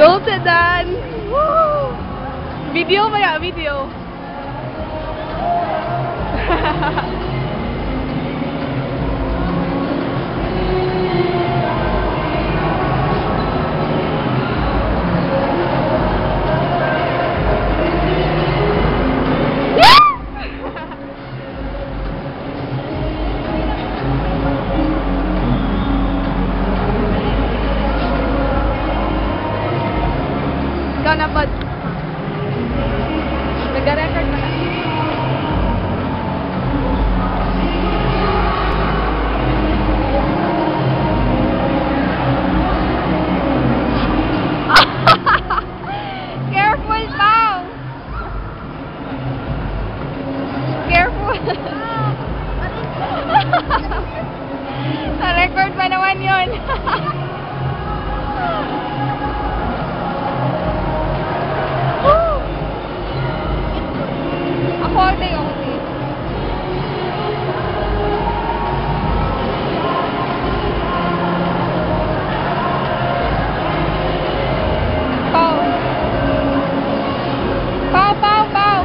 Go to Dan! Woo! Video ba ya? Video. Ikaw na po. Nag-record mo na. Careful, Pao! Careful! Na-record pa naman yun. All day, all day. Pau. Pau, Pau, Pau.